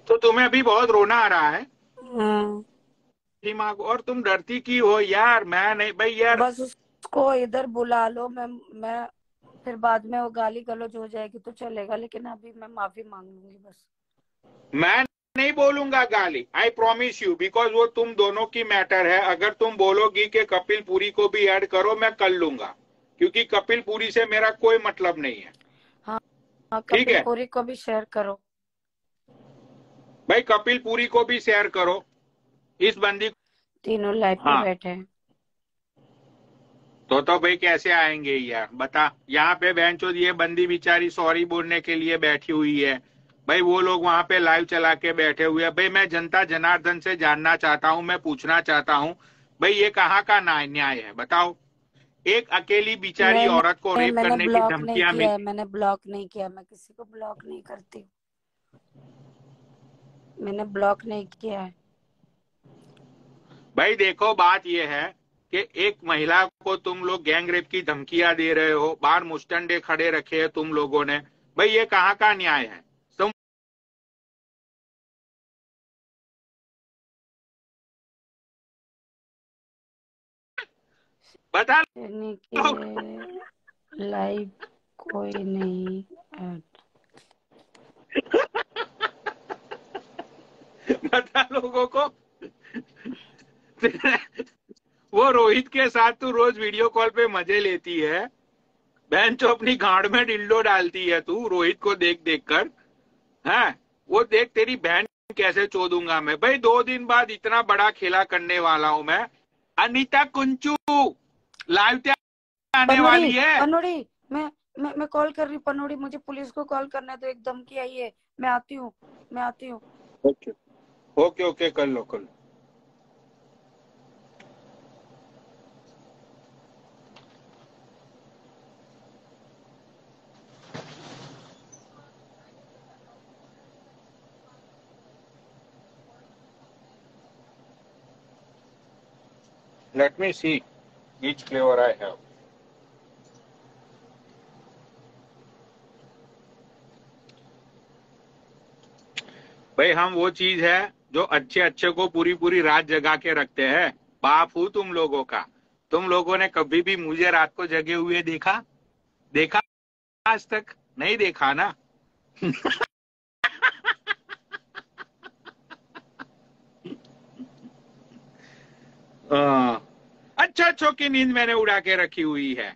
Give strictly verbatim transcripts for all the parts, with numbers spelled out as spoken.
तो तुम्हें अभी बहुत रोना आ रहा है हम्म। दिमाग, और तुम डरती की हो यार? मैं नहीं भाई यार। बस उसको इधर बुला लो। मैं मैं फिर बाद में वो गाली गलौज हो जाएगी तो चलेगा, लेकिन अभी मैं माफी मांग लूंगी बस। मैं नहीं बोलूंगा गाली, आई प्रॉमिस यू, बिकॉज वो तुम दोनों की मैटर है। अगर तुम बोलोगी कि कपिल पुरी को भी ऐड करो, मैं कर लूंगा, क्योंकि कपिल पुरी से मेरा कोई मतलब नहीं है। हाँ हाँ, ठीक कपिल है पुरी को भी शेयर करो। भाई, कपिल पुरी को भी शेयर करो इस बंदी। तीनों लाइव पे हाँ, बैठे हैं। तो तो भाई कैसे आएंगे यार, बता। यहाँ पे बहनचोद ये बंदी बेचारी सॉरी बोलने के लिए बैठी हुई है भाई, वो लोग वहां पे लाइव चला के बैठे हुए हैं भाई। मैं जनता जनार्दन से जानना चाहता हूँ, मैं पूछना चाहता हूँ भाई, ये कहाँ का न्याय न्याय है बताओ? एक अकेली बेचारी नहीं औरत को नहीं, रेप मैंने करने की ब्लॉक नहीं धमकियां किया है। मिलती। मैंने ब्लॉक नहीं किया, मैं किसी को ब्लॉक नहीं करती। मैंने ब्लॉक नहीं किया है। भाई देखो, बात ये है कि एक महिला को तुम लोग गैंग रेप की धमकियां दे रहे हो, बाहर मुस्टंडे खड़े रखे हैं तुम लोगों ने। भाई ये कहाँ का न्याय है? तुम बता यानी लो। कि लाइव कोई नहीं ऐड। बता लोगों को। वो रोहित के साथ तू रोज वीडियो कॉल पे मजे लेती है, बहन जो अपनी गांड में डिल्डो डालती है तू रोहित को देख देख कर। है वो देख तेरी बहन कैसे चोदूंगा मैं भाई। दो दिन बाद इतना बड़ा खेला करने वाला हूं मैं। अनीता कुंचू लाइव आने पनोड़ी वाली है। पनोड़ी, मैं मैं मैं कॉल कर रही हूँ पनोड़ी। मुझे पुलिस को कॉल करना है तो एक धमकी आई है। मैं आती हूँ, मैं आती हूँ। ओके ओके ओके, कर लो कर लो। Let me see which flavor I have. भाई हम वो चीज है जो अच्छे अच्छे को पूरी पूरी रात जगा के रखते हैं। बाप हूं तुम लोगों का। तुम लोगों ने कभी भी मुझे रात को जगे हुए देखा? देखा? आज तक नहीं देखा ना। हाँ, अच्छा अच्छों की नींद मैंने उड़ा के रखी हुई है।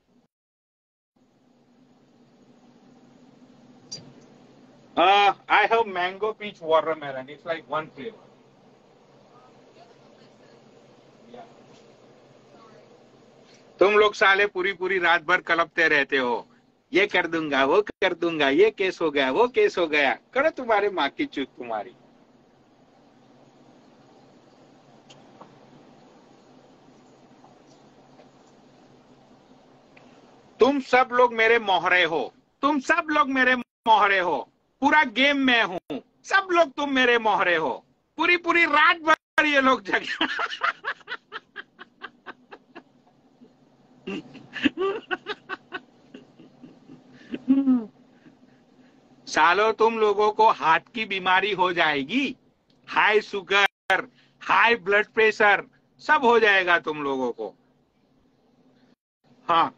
I have mango peach watermelon, it's like one flavour. तुम लोग साले पूरी पूरी रात भर कलपते रहते हो, ये कर दूंगा वो कर दूंगा, ये केस हो गया वो केस हो गया। करो तुम्हारे माँ की चूत तुम्हारी। तुम सब लोग मेरे मोहरे हो, तुम सब लोग मेरे मोहरे हो। पूरा गेम में हूं, सब लोग तुम मेरे मोहरे हो। पूरी पूरी रात भर ये लोग जगे। सालो तुम लोगों को हार्ट की बीमारी हो जाएगी, high sugar, high blood pressure, सब हो जाएगा तुम लोगों को। हाँ,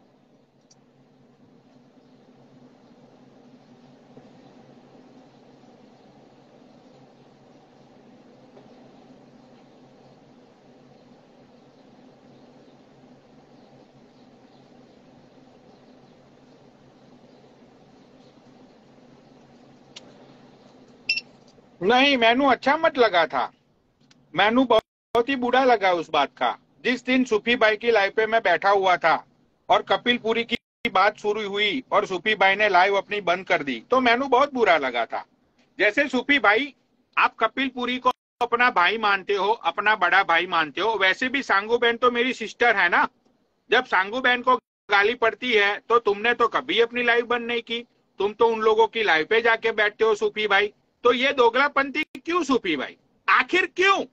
नहीं मैनू अच्छा मत लगा था। मैनू बहुत ही बुरा लगा उस बात का, जिस दिन सूफी बाई की लाइव पे मैं बैठा हुआ था और कपिल पुरी की बात शुरू हुई और सूफी बाई ने लाइव अपनी बंद कर दी, तो मैनू बहुत बुरा लगा था। जैसे सूफी भाई, आप कपिल पुरी को अपना भाई मानते हो, अपना बड़ा भाई मानते हो, वैसे भी सांगू बहन तो मेरी सिस्टर है ना। जब सांगू बहन को गाली पड़ती है तो तुमने तो कभी अपनी लाइव बंद नहीं की, तुम तो उन लोगों की लाइव पे जाके बैठते हो सूफी भाई। तो ये दोगलापंथी क्यों सूफी भाई? आखिर क्यों?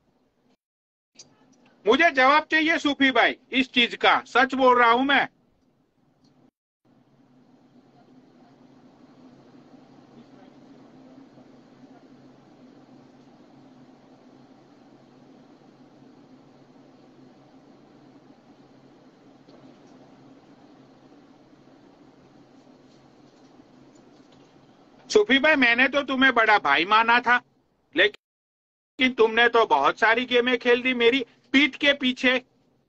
मुझे जवाब चाहिए सूफी भाई इस चीज का, सच बोल रहा हूं मैं। सूफी भाई, मैंने तो तुम्हें बड़ा भाई माना था, लेकिन तुमने तो बहुत सारी गेमें खेल दी मेरी पीठ के पीछे।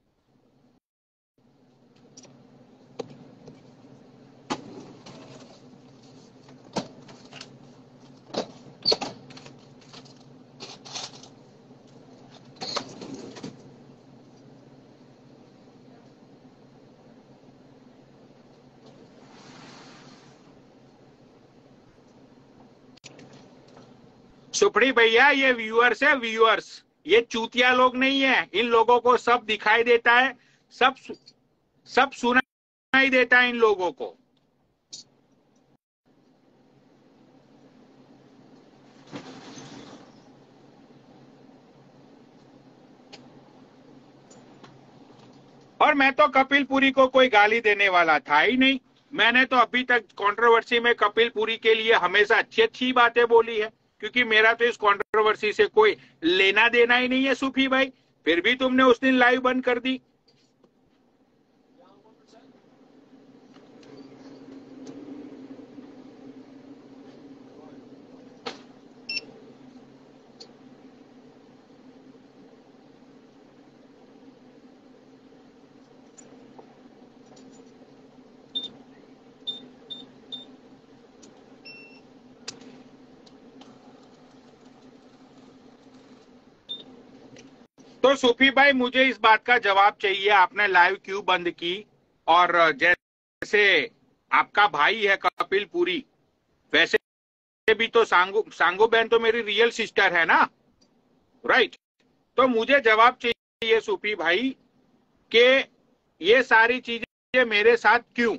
सुपड़ी भैया, ये व्यूअर्स है, व्यूअर्स। ये चूतिया लोग नहीं है, इन लोगों को सब दिखाई देता है, सब सब सुनाई देता है इन लोगों को। और मैं तो कपिल पुरी को कोई गाली देने वाला था ही नहीं। मैंने तो अभी तक कंट्रोवर्सी में कपिल पुरी के लिए हमेशा अच्छी अच्छी बातें बोली है, क्योंकि मेरा तो इस कंट्रोवर्सी से कोई लेना देना ही नहीं है सूफी भाई। फिर भी तुमने उस दिन लाइव बंद कर दी। तो सूफी भाई, मुझे इस बात का जवाब चाहिए, आपने लाइव क्यों बंद की? और जैसे आपका भाई है कपिल पुरी, वैसे भी तो सांगू सांगू बहन तो मेरी रियल सिस्टर है ना, राइट? तो मुझे जवाब चाहिए सूफी भाई कि ये सारी चीजें मेरे साथ क्यों?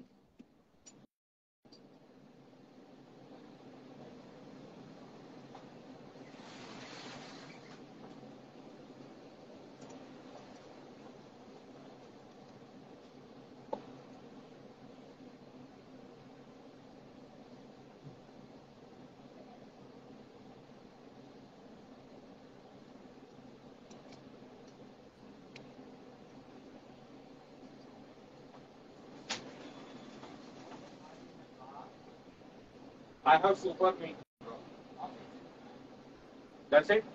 I have super me. That's it.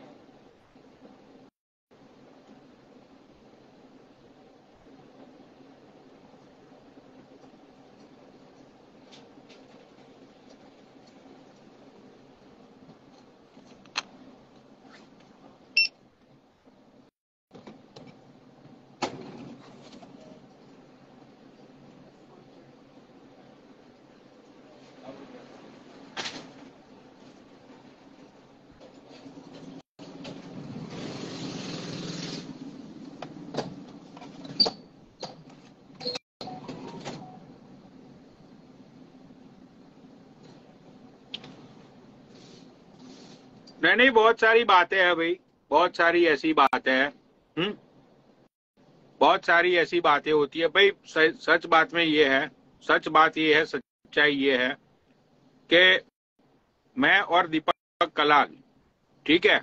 नहीं नहीं, बहुत सारी बातें हैं भाई, बहुत सारी ऐसी बातें हैं। हम्म बहुत सारी ऐसी बातें होती है भाई। सच बात में ये है, सच बात ये है, सच्चाई ये है कि मैं और दीपक कलाल, ठीक है,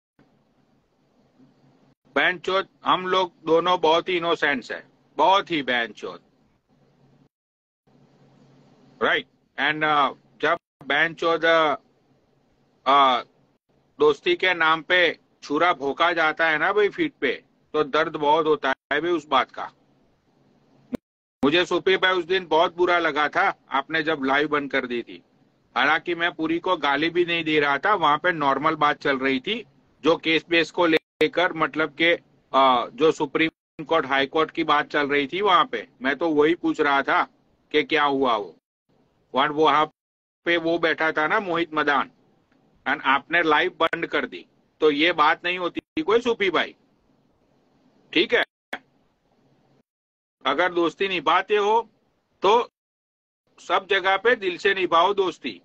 बहन चोद, हम लोग दोनों बहुत ही इनोसेंट्स है, बहुत ही बहन चोद, राइट। एंड जब बहन चोद दोस्ती के नाम पे छुरा भोंका जाता है ना भाई फीट पे, तो दर्द बहुत होता है भाई उस बात का। मुझे सूफी भाई उस दिन बहुत बुरा लगा था, आपने जब लाइव बंद कर दी थी। हालांकि मैं पूरी को गाली भी नहीं दे रहा था, वहां पे नॉर्मल बात चल रही थी, जो केस बेस को लेकर, मतलब के जो सुप्रीम कोर्ट हाई कोर्ट की बात चल रही थी, वहां पे मैं तो वही पूछ रहा था कि क्या हुआ। वो वहां वहां पे वो बैठा था ना मोहित मदान, एंड आपने लाइव बंद कर दी, तो ये बात नहीं होती कोई सूफी भाई, ठीक है? अगर दोस्ती निभाते हो तो सब जगह पे दिल से निभाओ दोस्ती।